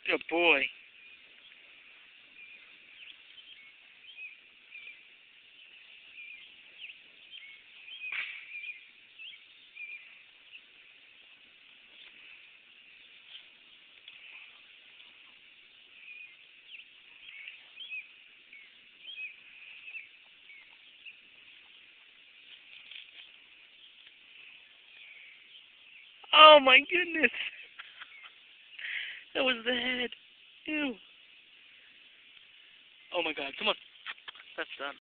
Good boy. Oh my goodness. That was the head. Ew. Oh my god, come on. That's done.